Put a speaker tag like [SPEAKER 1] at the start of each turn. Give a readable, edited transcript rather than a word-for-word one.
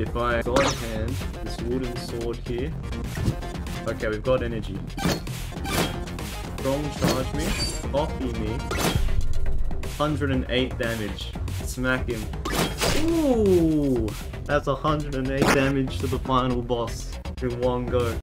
[SPEAKER 1] If I God hand this wooden sword here. Okay, we've got energy. Strong charge me. Copy me. 108 damage. Smack him. Ooh! That's 108 damage to the final boss in one go.